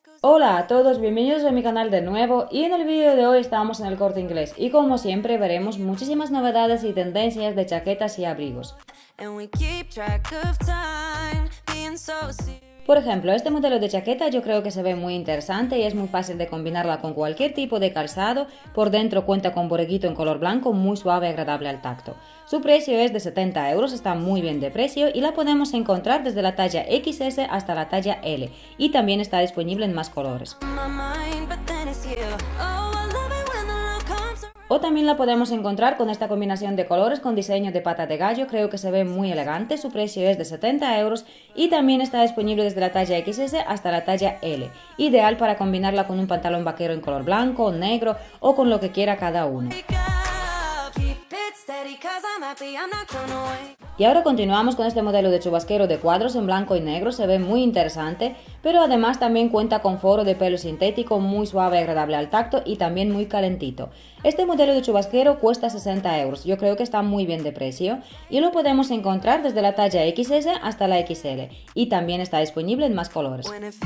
Hola a todos, bienvenidos a mi canal de nuevo y en el vídeo de hoy estamos en el Corte Inglés y como siempre veremos muchísimas novedades y tendencias de chaquetas y abrigos. Por ejemplo, este modelo de chaqueta yo creo que se ve muy interesante y es muy fácil de combinarla con cualquier tipo de calzado. Por dentro cuenta con borreguito en color blanco muy suave y agradable al tacto. Su precio es de 70 euros, está muy bien de precio y la podemos encontrar desde la talla XS hasta la talla L y también está disponible en más colores. O también la podemos encontrar con esta combinación de colores con diseño de pata de gallo, creo que se ve muy elegante, su precio es de 70 euros y también está disponible desde la talla XS hasta la talla L, ideal para combinarla con un pantalón vaquero en color blanco, negro o con lo que quiera cada uno. Y ahora continuamos con este modelo de chubasquero de cuadros en blanco y negro, se ve muy interesante, pero además también cuenta con forro de pelo sintético muy suave y agradable al tacto y también muy calentito. Este modelo de chubasquero cuesta 60 euros, yo creo que está muy bien de precio y lo podemos encontrar desde la talla XS hasta la XL y también está disponible en más colores.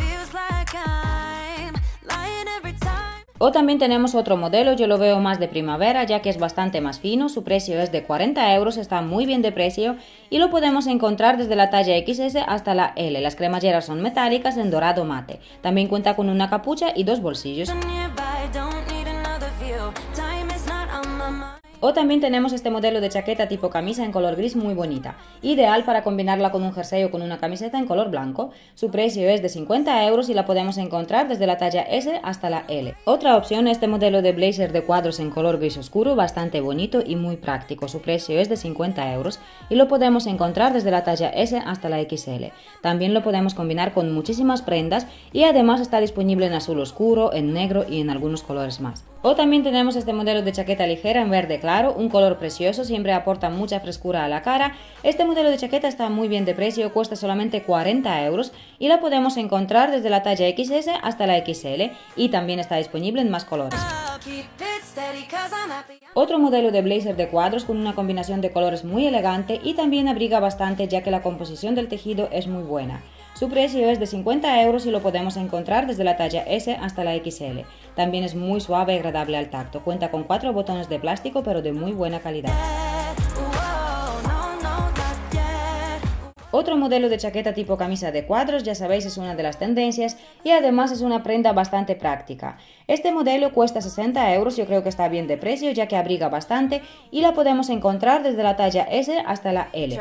O también tenemos otro modelo, yo lo veo más de primavera ya que es bastante más fino, su precio es de 40 euros, está muy bien de precio y lo podemos encontrar desde la talla XS hasta la L. Las cremalleras son metálicas en dorado mate, también cuenta con una capucha y dos bolsillos. O también tenemos este modelo de chaqueta tipo camisa en color gris muy bonita, ideal para combinarla con un jersey o con una camiseta en color blanco. Su precio es de 50 euros y la podemos encontrar desde la talla S hasta la L. Otra opción es este modelo de blazer de cuadros en color gris oscuro, bastante bonito y muy práctico. Su precio es de 50 euros y lo podemos encontrar desde la talla S hasta la XL. También lo podemos combinar con muchísimas prendas y además está disponible en azul oscuro, en negro y en algunos colores más. O también tenemos este modelo de chaqueta ligera en verde claro, un color precioso, siempre aporta mucha frescura a la cara. Este modelo de chaqueta está muy bien de precio, cuesta solamente 40 euros y la podemos encontrar desde la talla XS hasta la XL y también está disponible en más colores. Otro modelo de blazer de cuadros con una combinación de colores muy elegante y también abriga bastante ya que la composición del tejido es muy buena. Su precio es de 50 euros y lo podemos encontrar desde la talla S hasta la XL. También es muy suave y agradable al tacto. Cuenta con 4 botones de plástico pero de muy buena calidad. Otro modelo de chaqueta tipo camisa de cuadros, ya sabéis, es una de las tendencias y además es una prenda bastante práctica. Este modelo cuesta 60 euros, yo creo que está bien de precio ya que abriga bastante y la podemos encontrar desde la talla S hasta la L.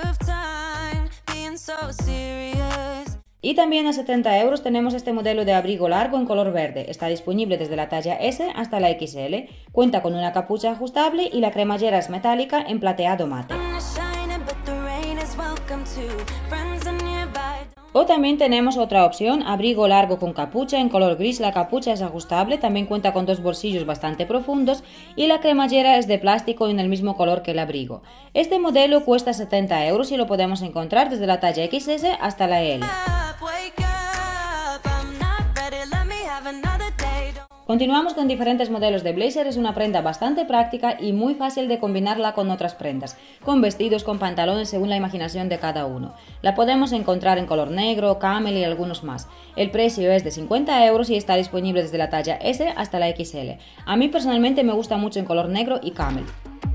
Y también a 70 euros tenemos este modelo de abrigo largo en color verde. Está disponible desde la talla S hasta la XL. Cuenta con una capucha ajustable y la cremallera es metálica en plateado mate. O también tenemos otra opción, abrigo largo con capucha en color gris, la capucha es ajustable, también cuenta con dos bolsillos bastante profundos y la cremallera es de plástico en el mismo color que el abrigo. Este modelo cuesta 70 euros y lo podemos encontrar desde la talla XS hasta la L. Continuamos con diferentes modelos de blazer, es una prenda bastante práctica y muy fácil de combinarla con otras prendas, con vestidos, con pantalones según la imaginación de cada uno. La podemos encontrar en color negro, camel y algunos más. El precio es de 50 euros y está disponible desde la talla S hasta la XL. A mí personalmente me gusta mucho en color negro y camel.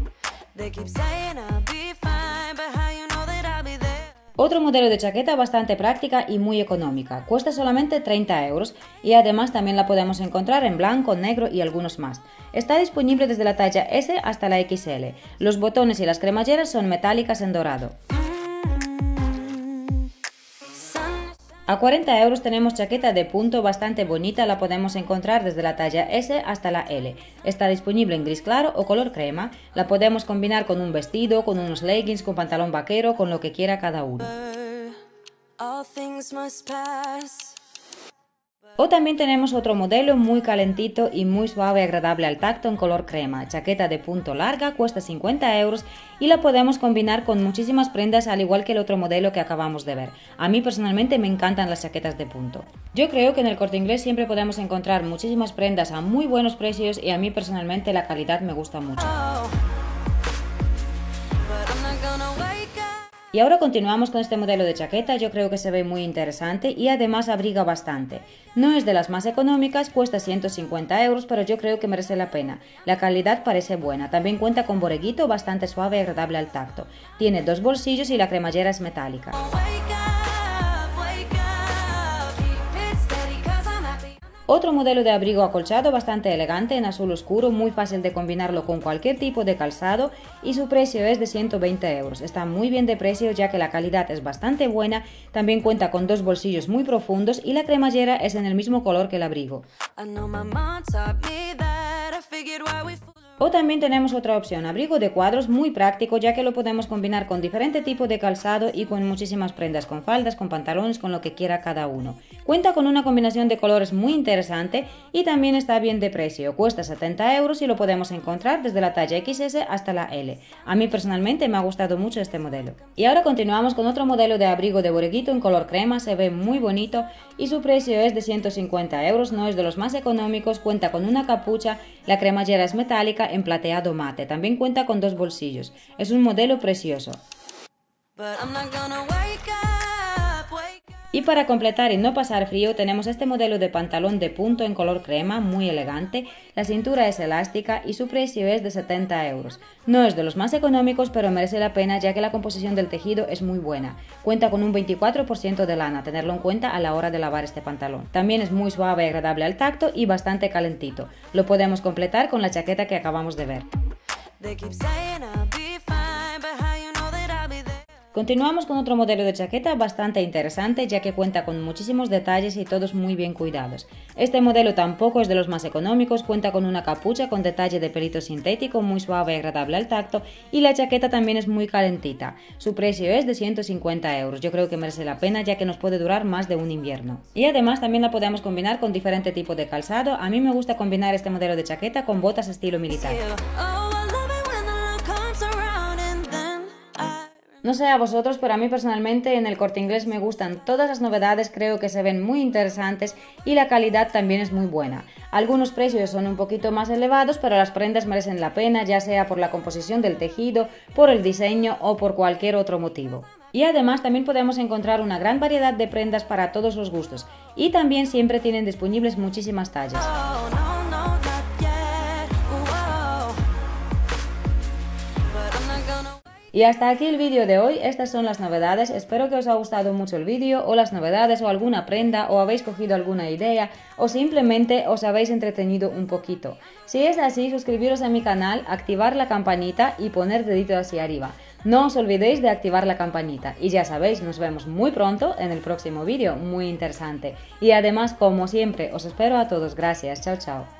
Otro modelo de chaqueta bastante práctica y muy económica, cuesta solamente 30 euros y además también la podemos encontrar en blanco, negro y algunos más. Está disponible desde la talla S hasta la XL. Los botones y las cremalleras son metálicas en dorado. A 40 euros tenemos chaqueta de punto bastante bonita, la podemos encontrar desde la talla S hasta la L. Está disponible en gris claro o color crema, la podemos combinar con un vestido, con unos leggings, con pantalón vaquero, con lo que quiera cada uno. O también tenemos otro modelo muy calentito y muy suave y agradable al tacto en color crema. Chaqueta de punto larga, cuesta 50 euros y la podemos combinar con muchísimas prendas al igual que el otro modelo que acabamos de ver. A mí personalmente me encantan las chaquetas de punto. Yo creo que en el Corte Inglés siempre podemos encontrar muchísimas prendas a muy buenos precios y a mí personalmente la calidad me gusta mucho. Y ahora continuamos con este modelo de chaqueta, yo creo que se ve muy interesante y además abriga bastante. No es de las más económicas, cuesta 150 euros, pero yo creo que merece la pena. La calidad parece buena, también cuenta con borreguito bastante suave y agradable al tacto. Tiene 2 bolsillos y la cremallera es metálica. Otro modelo de abrigo acolchado bastante elegante en azul oscuro, muy fácil de combinarlo con cualquier tipo de calzado y su precio es de 120 euros. Está muy bien de precio ya que la calidad es bastante buena, también cuenta con 2 bolsillos muy profundos y la cremallera es en el mismo color que el abrigo. O también tenemos otra opción, abrigo de cuadros muy práctico ya que lo podemos combinar con diferente tipo de calzado y con muchísimas prendas, con faldas, con pantalones, con lo que quiera cada uno. Cuenta con una combinación de colores muy interesante y también está bien de precio, cuesta 70 euros y lo podemos encontrar desde la talla XS hasta la L. A mí personalmente me ha gustado mucho este modelo. Y ahora continuamos con otro modelo de abrigo de borreguito en color crema, se ve muy bonito y su precio es de 150 euros, no es de los más económicos, cuenta con una capucha, la cremallera es metálica en plateado mate, también cuenta con 2 bolsillos, es un modelo precioso. Y para completar y no pasar frío tenemos este modelo de pantalón de punto en color crema, muy elegante, la cintura es elástica y su precio es de 70 euros. No es de los más económicos pero merece la pena ya que la composición del tejido es muy buena. Cuenta con un 24% de lana, tenerlo en cuenta a la hora de lavar este pantalón. También es muy suave y agradable al tacto y bastante calentito. Lo podemos completar con la chaqueta que acabamos de ver. Continuamos con otro modelo de chaqueta bastante interesante ya que cuenta con muchísimos detalles y todos muy bien cuidados. Este modelo tampoco es de los más económicos, cuenta con una capucha con detalle de pelito sintético muy suave y agradable al tacto y la chaqueta también es muy calentita. Su precio es de 150 euros, yo creo que merece la pena ya que nos puede durar más de un invierno. Y además también la podemos combinar con diferente tipo de calzado, a mí me gusta combinar este modelo de chaqueta con botas estilo militar. No sé a vosotros, pero a mí personalmente en el Corte Inglés me gustan todas las novedades, creo que se ven muy interesantes y la calidad también es muy buena. Algunos precios son un poquito más elevados, pero las prendas merecen la pena, ya sea por la composición del tejido, por el diseño o por cualquier otro motivo. Y además también podemos encontrar una gran variedad de prendas para todos los gustos y también siempre tienen disponibles muchísimas tallas. Y hasta aquí el vídeo de hoy, estas son las novedades, espero que os haya gustado mucho el vídeo o las novedades o alguna prenda o habéis cogido alguna idea o simplemente os habéis entretenido un poquito. Si es así, suscribiros a mi canal, activar la campanita y poner dedito hacia arriba. No os olvidéis de activar la campanita y ya sabéis, nos vemos muy pronto en el próximo vídeo, muy interesante. Y además, como siempre, os espero a todos, gracias, chao chao.